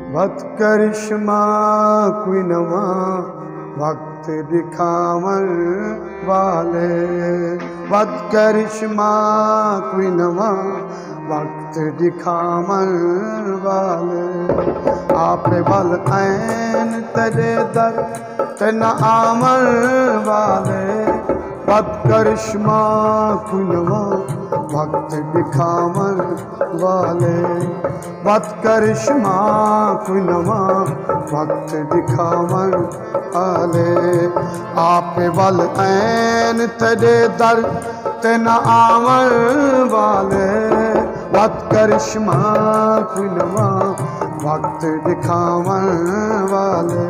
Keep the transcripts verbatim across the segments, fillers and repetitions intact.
वत करिश्मा कोई नवा वक्त दिखावन वाले, वत करिश्मा कोई नवा वक्त दिखावन वाले। आप बल ऐन तेरे दर ते न आमन वाले, वत करिश्मा कोई नवा वक्त दिखावन वाले, वत करिश्मा कोई नवा वक्त दिखावन वाले। आप वल ऐन तेरे दर ते न आवन वाले, वत करिश्मा कोई नवा वक्त दिखावन वाले।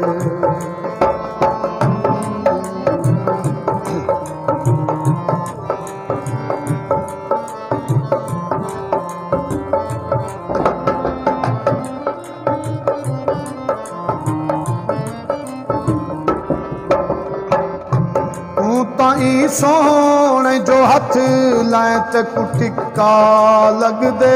ताई सोने जो हथ लाए ते कुटिका लग दे,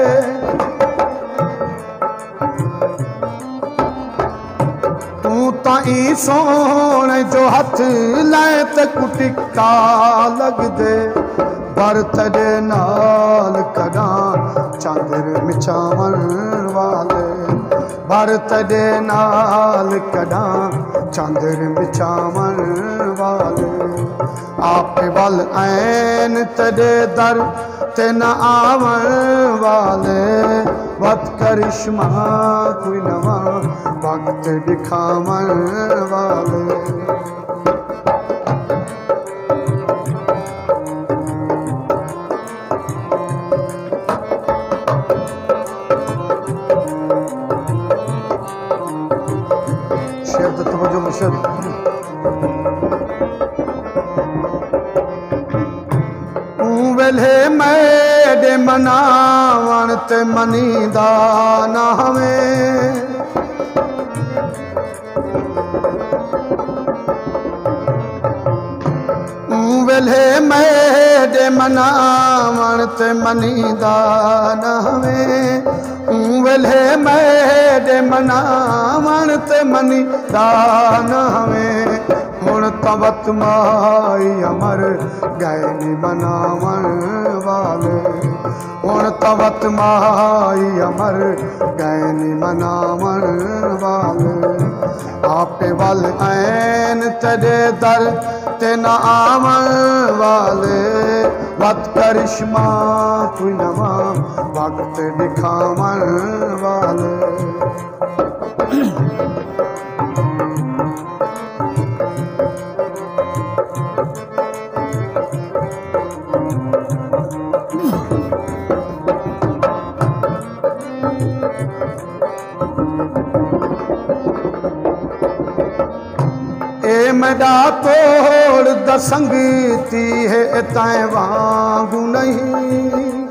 तू ताई सोने जो हथ लाए ते कुटिका लग दे। पर तेरे नाल कदा चांदर मिचावन वाले, पर तेरे नाल कदा चांदर मिचावन वाले। आप वल ऐन तेरे दर ते न आवन वाले, वत करिश्मा कोई नवा वक्त दिखावन वाले। शेर तो तवज्जो मुर्शिद। वेले मेरे मनावन ते मनीदा ना हमें, वेले मेरे मनावन ते मनीदा ना हमें, वेले मेरे मनावन ते मनीदा ना हमें। हुण तवत माई अमर गैनी मनावन वाले, हुण तवत माई अमर गैनी मनावन वाले। आप वल ऐन तेरे दर ते न आवन वाले, वत करिश्मा कोई नवा वक्त दिखावन वाले। ए मेरा तोड़ दसंगती है तैं वांगू नहीं,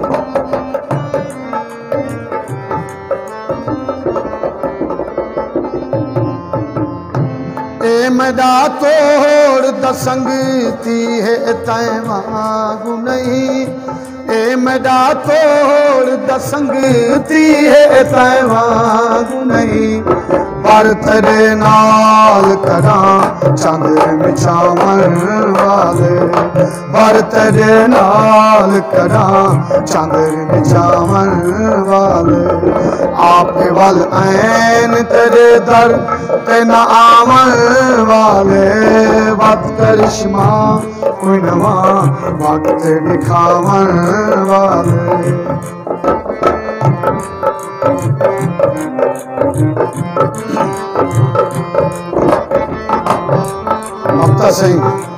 ए मेरा तोड़ दसंगती है तैं वांगू नहीं, ए मेरा तोड़ दसंगती है तैं वांगू नहीं। पर तेरे नाल करा चांदर मिचावन वाले, पर तेरे नाल करा चांदर मिचावन वाले। आप वल ऐन तेरे दर ते न आवन वाले, वत करिश्मा कोई नवा वक्त दिखावन वाले। हफ्ता सही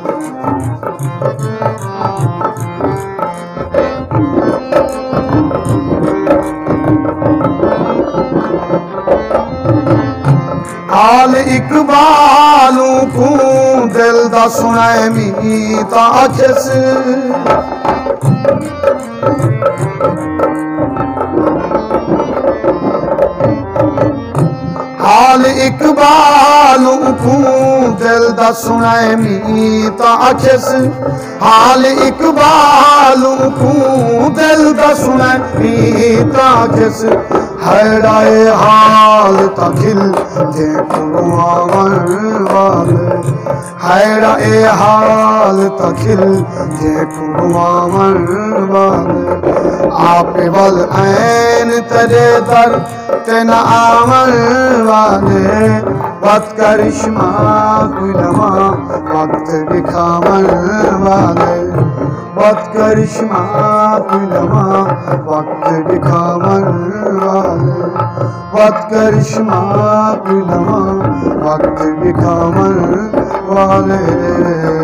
हाल इकबालू को दिल दा सुनाए मीता आखिस, हाल इकबालू को दिल दा सुनाए मीत आखिस हाल इकबालू को दिल दा सुनाए मीत आखिस हैराए हाल तखिल जे कुआवर वाले हैराए हाल तखिल जे कुआवर वाले आपे वल ऐन तेरे दर तेना आमल वाले वक्त करिश्मा कुलमा वक्त दिखावल वाले वक्त करिश्मा कुलमा वक्त दिखावल वाले वक्त करिश्मा कुलमा वक्त दिखावल वाले